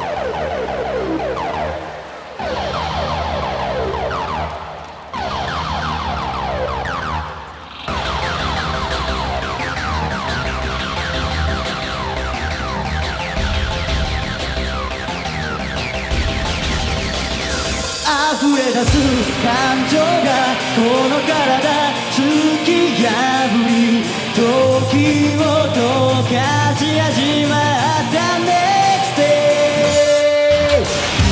溢れ出す感情がこの体突き破り時を溶かし始まった Next day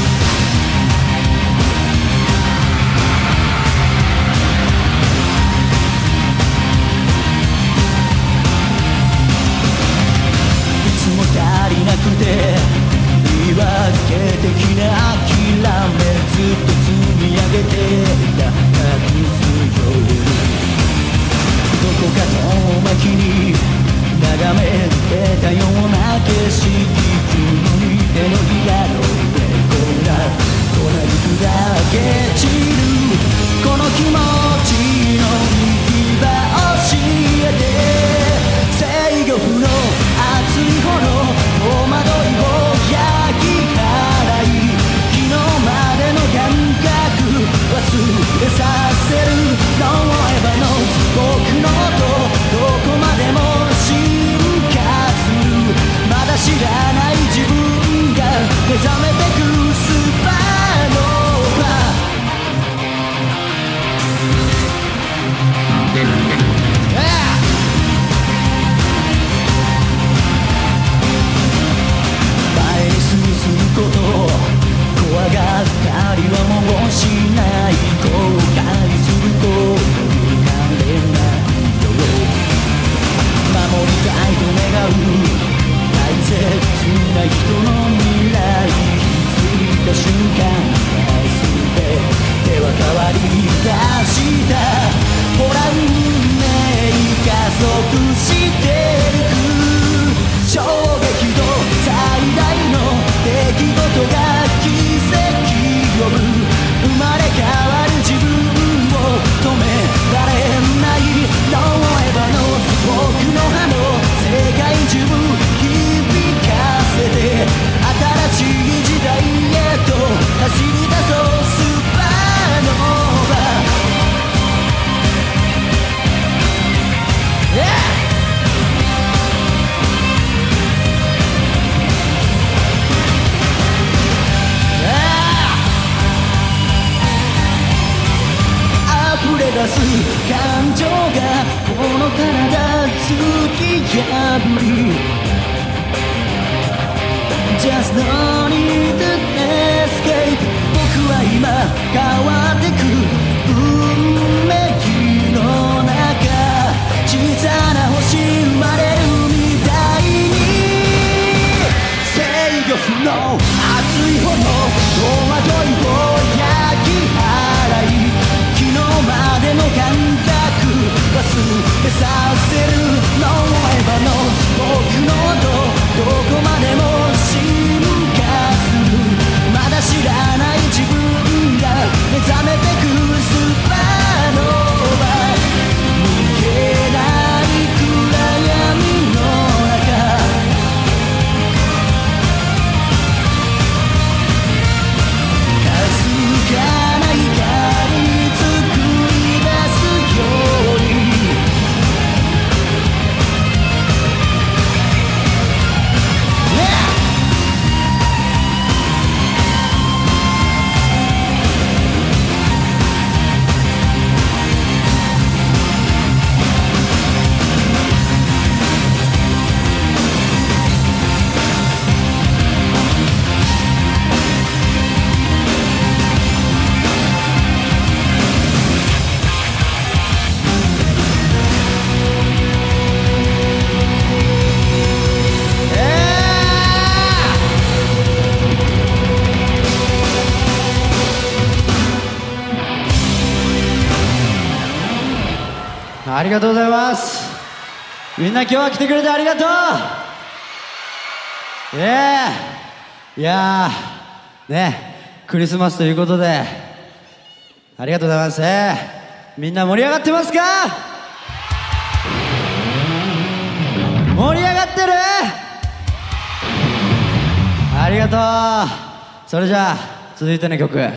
いつも足りなくて言い訳的な諦めずっと積み上げていた隠すよどこか遠巻きに眺めてたような景色急に手のひらの上こんな肉だけ散るこの気持ちの行き場教えて制御不能熱いほど戸惑いを焼き払い昨日までの感覚忘れさせる No ever knows 僕の音どこまでも進化するまだ知らない自分が目覚めてくスーパーノーバ前に進むこと怖がったりはもうしない後悔することになれないよ守りたいと願う大切な人の未来気づいた瞬間全て手は変わり出したほら運命加速してる衝撃と最大の出来事が奇跡呼ぶ生まれ変わる自分を止められない No ever knows 僕の歯の世界中響かせて新しい時代へと走り出そうスーパーノーバ溢れ出す感情がこの体突き破り Just don't need to escape 僕は今変わってく運命の中小さな星生まれるみたいに制御不能熱いほど戸惑いを焼き払い昨日までの感覚忘れさせる No ever knows 僕の音どこまでも進化するまだ知らない自分が目覚めてくスーパーノーバ逃げない暗闇の中かすかな光作り出すようにありがとうございます。みんな今日は来てくれてありがとう。いやーね、クリスマスということでありがとうございます。みんな盛り上がってますか？盛り上がってる？あありがとう。それじゃあ続いての曲